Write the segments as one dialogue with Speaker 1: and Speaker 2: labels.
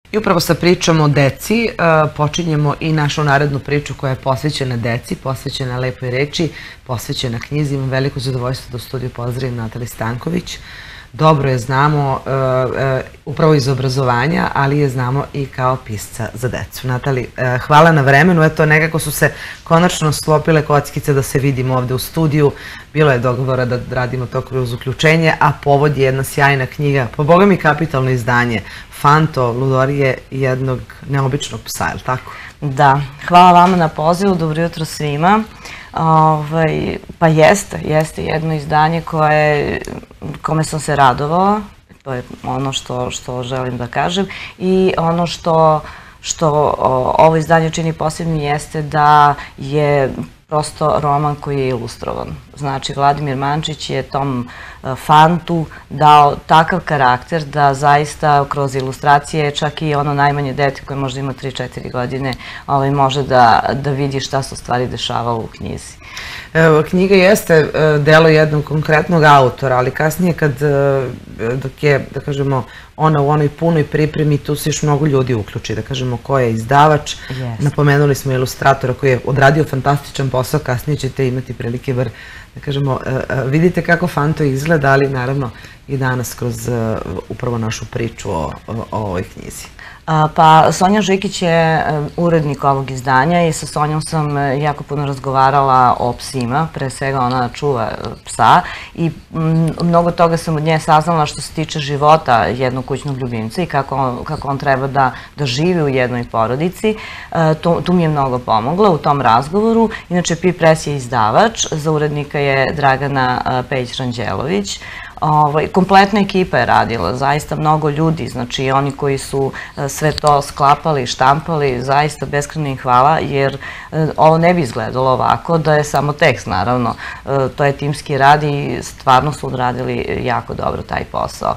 Speaker 1: I upravo sa pričom o deci počinjemo i našu narednu priču koja je posvećena deci, posvećena lepoj reči, posvećena knjizi. Imam veliko zadovoljstvo da u studiju pozdravim Nataliju Stanković. Dobro je znamo upravo iz obrazovanja, ali je znamo i kao pisca za decu. Natali, hvala na vremenu. Eto, nekako su se konačno sklopile kockice da se vidimo ovde u studiju. Bilo je dogovora da radimo to kroz uključenje, a povod je jedna sjajna knjiga, po Boga mi kapitalno izdanje, Fanto, ludorije jednog neobičnog psa, je li tako?
Speaker 2: Da, hvala vama na pozivu, dobro jutro svima. Pa jeste jedno izdanje kome sam se radovala, to je ono što želim da kažem, i ono što ovo izdanje čini posebnim jeste da je prosto roman koji je ilustrovan. Znači, Vladimir Mančić je tom Fantu dao takav karakter da zaista kroz ilustracije čak i ono najmanje dete koje možda ima 3-4 godine može da vidi šta se u stvari dešavalo u knjizi.
Speaker 1: Knjiga jeste delo jednog konkretnog autora, ali kasnije dok je, da kažemo, ona u onoj punoj pripremi, tu se još mnogo ljudi uključi, da kažemo ko je izdavač. Napomenuli smo ilustratora koji je odradio fantastičan posao, kasnije ćete imati prilike da kažemo, vidite kako Fanto izgleda, ali naravno i danas kroz upravo našu priču o ovoj knjizi.
Speaker 2: Pa Sonja Žikić je urednik ovog izdanja i sa Sonjom sam jako puno razgovarala o psima, pre svega ona čuva psa i mnogo toga sam od nje saznala što se tiče života jednog kućnog ljubimca i kako on treba da živi u jednoj porodici. Tu mi je mnogo pomogla u tom razgovoru. Inače, Pi Pres je izdavač, za urednika je Dragana Pejić-Ranđelović. Kompletna ekipa je radila, zaista mnogo ljudi, znači oni koji su sve to sklapali, štampali, zaista beskrajno im hvala, jer ovo ne bi izgledalo ovako da je samo tekst, naravno. To je timski rad i stvarno su odradili jako dobro taj posao.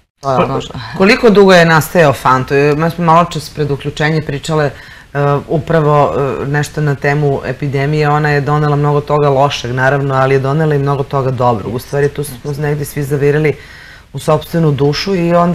Speaker 1: Koliko dugo je nastajao Fanto? Mi smo malo čas pred uključenje pričale upravo nešto na temu epidemije. Ona je donela mnogo toga lošeg, naravno, ali je donela i mnogo toga dobrog. U stvari, tu smo negdje svi zavirali u sopstvenu dušu i onda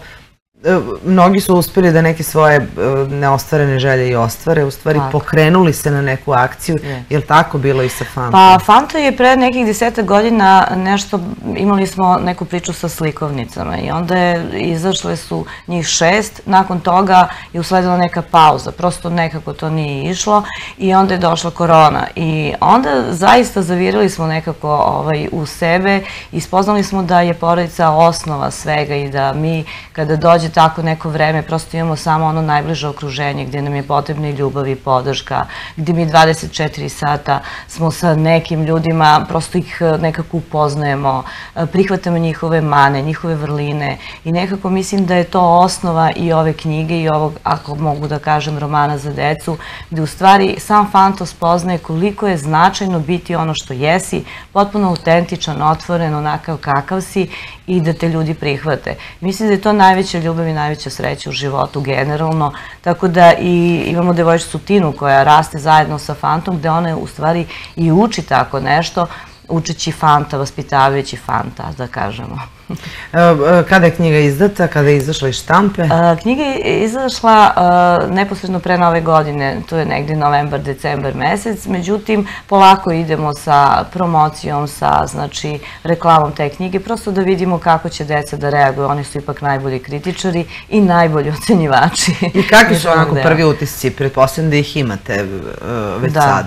Speaker 1: mnogi su uspjeli da neke svoje neostvarene želje i ostvare, u stvari pokrenuli se na neku akciju. Je li tako bilo i sa Fantom?
Speaker 2: Pa Fanto je pre nekih 10 godina nešto, imali smo neku priču sa slikovnicama i onda izašle su njih 6, nakon toga je usledila neka pauza, prosto nekako to nije išlo i onda je došla korona i onda zaista zavirili smo nekako u sebe i spoznali smo da je porodica osnova svega i da mi kada dođe tako neko vreme, prosto imamo samo ono najbliže okruženje gdje nam je potrebna i ljubav i podrška, gdje mi 24 sata smo sa nekim ljudima, prosto ih nekako upoznajemo, prihvatamo njihove mane, njihove vrline i nekako mislim da je to osnova i ove knjige i ovog, ako mogu da kažem, romana za decu, gdje u stvari sam Fanto spoznaje koliko je značajno biti ono što jesi, potpuno autentičan, otvoren, onakav kakav si i da te ljudi prihvate. Mislim da je to najveća ljubav i najveća sreća u životu generalno, tako da i imamo devojčicu Tinu koja raste zajedno sa Fantom, gde ona u stvari i uči tako nešto, učeći Fanta, vaspitavajući Fanta, da kažemo.
Speaker 1: Kada je knjiga izdata, kada je izašla iz štampe?
Speaker 2: Knjiga je izašla neposredno pre Nove godine, to je negdje novembar, decembar mesec, međutim polako idemo sa promocijom, sa reklamom te knjige, prosto da vidimo kako će deca da reaguju, oni su ipak najbolji kritičari i najbolji ocenjivači.
Speaker 1: I kakvi su onako prvi utisci, pretpostavljam da ih imate već sad?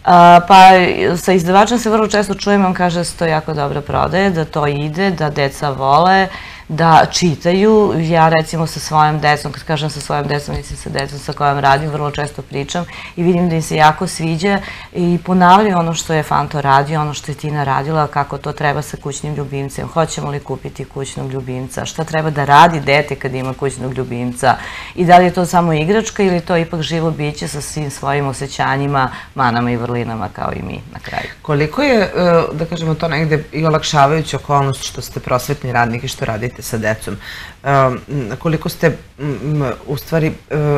Speaker 2: Pa sa izdavačem se vrlo često čujem, on kaže da se to jako dobro prodaje, da to ide, da deca vole, da čitaju. Ja recimo sa svojom decom, kad kažem sa svojom decom, mislim sa decom sa kojom radim, vrlo često pričam i vidim da im se jako sviđa i ponavljaju ono što je Fanto radio, ono što je Tina radila, kako to treba sa kućnim ljubimcem, hoćemo li kupiti kućnog ljubimca, šta treba da radi dete kad ima kućnog ljubimca i da li je to samo igračka ili to ipak živo biće sa svim svojim osjećanjima, manama i vrlinama kao i mi na kraju.
Speaker 1: Koliko je, da kažemo, to negde i olakšavajuća okolnost što ste prosvetni radnik i što radite sa decom, koliko ste u stvari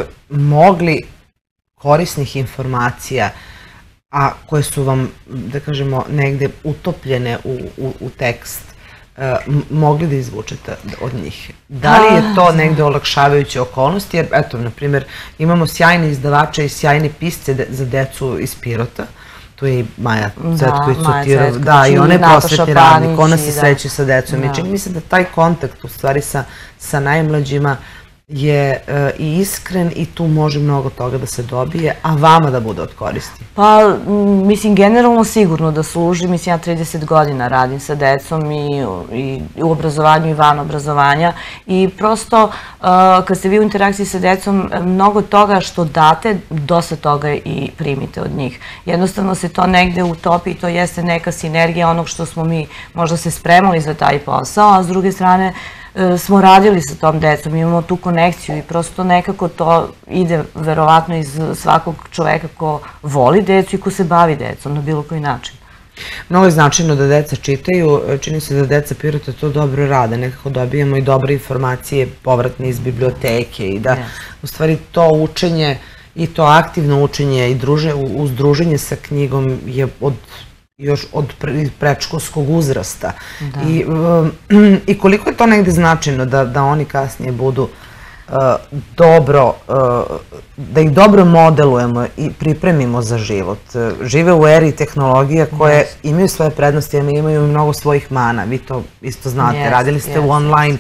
Speaker 1: mogli korisnih informacija, a koje su vam, da kažemo, negde utopljene u tekst, mogli da izvučete od njih? Da li je to negde olakšavajuće okolnosti? Jer, eto, na primjer, imamo sjajne izdavače i sjajne pisce za decu iz Pirota. Tu je i Maja Cvetković-Sotirov, da, i ona je prosvetni radnik, ona se sreće sa decom. I čini mi se da taj kontakt, u stvari, sa najmlađima je i iskren i tu može mnogo toga da se dobije, a vama da bude od koristi?
Speaker 2: Pa, mislim, generalno sigurno da služi. Mislim, ja 30 godina radim sa decom i u obrazovanju i van obrazovanja i prosto kad ste vi u interakciji sa decom, mnogo toga što date, dosta toga i primite od njih. Jednostavno se to negde utopi i to jeste neka sinergija onog što smo mi možda se spremali za taj posao, a s druge strane smo radili sa tom decom, imamo tu konekciju i prosto nekako to ide verovatno iz svakog čoveka ko voli decu i ko se bavi decom na bilo koji način.
Speaker 1: Mnogo je značajno da deca čitaju, čini se da deca Pirota to dobro rade, nekako dobijamo i dobre informacije povratne iz biblioteke i da u stvari to učenje i to aktivno učenje i uz druženje sa knjigom je još od predškolskog uzrasta. I koliko je to negde značajno da oni kasnije budu dobro, da ih dobro modelujemo i pripremimo za život. Žive u eri tehnologija koje imaju svoje prednosti, ali imaju mnogo svojih mana. Vi to isto znate. Radili ste u online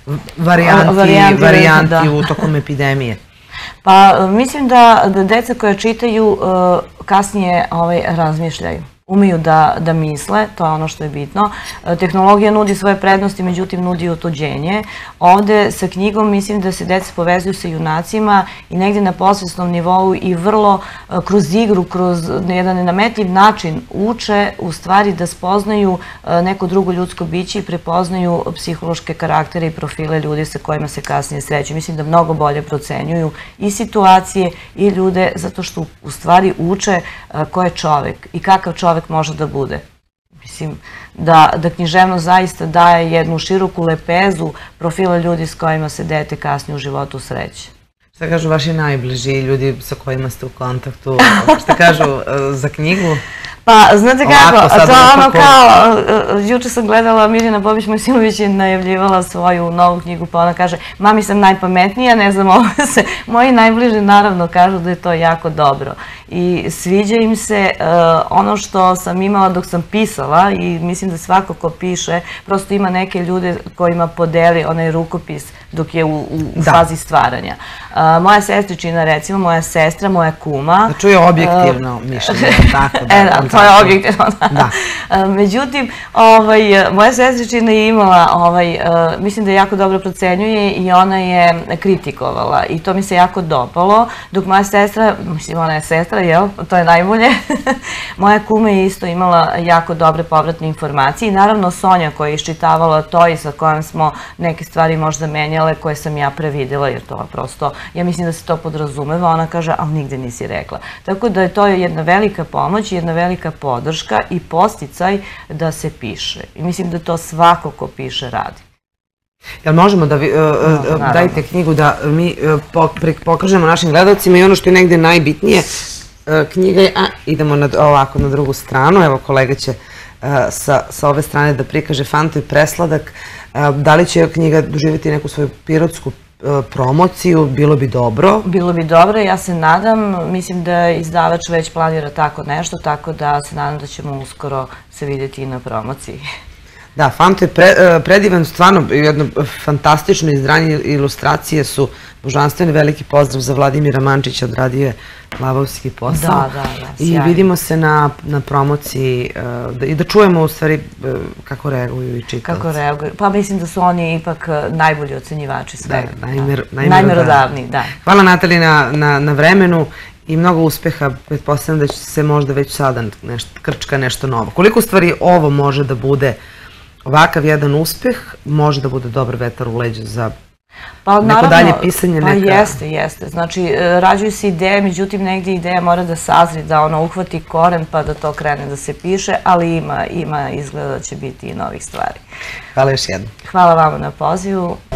Speaker 1: varijanti u tokom epidemije.
Speaker 2: Pa mislim da deca koja čitaju kasnije razmišljaju. Umeju da misle, to je ono što je bitno. Tehnologija nudi svoje prednosti, međutim nudi i otuđenje. Ovde sa knjigom mislim da se deca povezuju sa junacima i negde na posvesnom nivou i vrlo kroz igru, kroz jedan nenametljiv način uče u stvari da spoznaju neko drugo ljudsko biće i prepoznaju psihološke karaktere i profile ljudi sa kojima se kasnije sreću. Mislim da mnogo bolje procenjuju i situacije i ljude zato što u stvari uče ko je čovek i kakav čovek može da bude. Mislim da književnost zaista daje jednu široku lepezu profila ljudi s kojima se dete kasnije u životu sreće.
Speaker 1: Šta kažu vaši najbliži ljudi sa kojima ste u kontaktu? Šta kažu za knjigu?
Speaker 2: Pa, znate kako, to je ono kao, juče sam gledala, Mirjana Bobić-Mojsilović je najavljivala svoju novu knjigu, pa ona kaže, mami sam najpametnija, ne znam, ovo se, moji najbliži naravno kažu da je to jako dobro. I sviđa im se ono što sam imala dok sam pisala i mislim da svako ko piše, prosto ima neke ljude kojima podeli onaj rukopis dok je u fazi stvaranja. Moja sestričina, recimo, moja sestra, moja kuma.
Speaker 1: Da čuje objektivno mišljenje, tako
Speaker 2: da. To je objektivno, da. Međutim, moja sestričina je imala, mislim da je jako dobro procenjuje i ona je kritikovala i to mi se jako dopalo, dok moja sestra, mislim, ona je sestra, jel, to je najbolje, moja kuma je isto imala jako dobre povratne informacije i naravno Sonja koja je iščitavala to i sa kojom smo neke stvari možda menjale koje sam ja previdela, jer to je prosto, ja mislim da se to podrazumeva, ona kaže, ali nigde nisi rekla. Tako da je to jedna velika pomoć, jedna velika podrška i podsticaj da se piše. I mislim da to svako ko piše radi.
Speaker 1: Jel možemo da dajte knjigu da mi pokažemo našim gledalcima i ono što je negde najbitnije, knjiga je, idemo ovako na drugu stranu, evo kolega će sa ove strane da prikaže Fantov presladak. Da li će knjiga doživjeti neku svoju pirotsku promociju, bilo bi dobro?
Speaker 2: Bilo bi dobro, ja se nadam, mislim da izdavač već planira tako nešto, tako da se nadam da ćemo uskoro se vidjeti i na promociji.
Speaker 1: Da, Fantov je predivan, stvarno jedno fantastično izdanje, ilustracije su božanstvene, veliki pozdrav za Vladimira Mančića, odradio je lavovski posao.
Speaker 2: Da, sjajno.
Speaker 1: I vidimo se na promociji i da čujemo u stvari kako reaguju i čitavci.
Speaker 2: Kako reaguju, pa mislim da su oni ipak najbolji ocenjivači svega.
Speaker 1: Da,
Speaker 2: najmerodavniji, da.
Speaker 1: Hvala Nataliji na vremenu i mnogo uspeha, pretpostavljam da će se možda već sada krčka nešto novo. Koliko u stvari ovo može da bude ovakav jedan uspeh, može da bude dobar vetar u leđa za neko dalje pisanje?
Speaker 2: Pa jeste. Znači, rađuju se ideje, međutim, negdje ideja mora da sazri, da ono uhvati koren pa da to krene da se piše, ali ima izgleda da će biti i novih stvari.
Speaker 1: Hvala još jednom.
Speaker 2: Hvala vama na pozivu.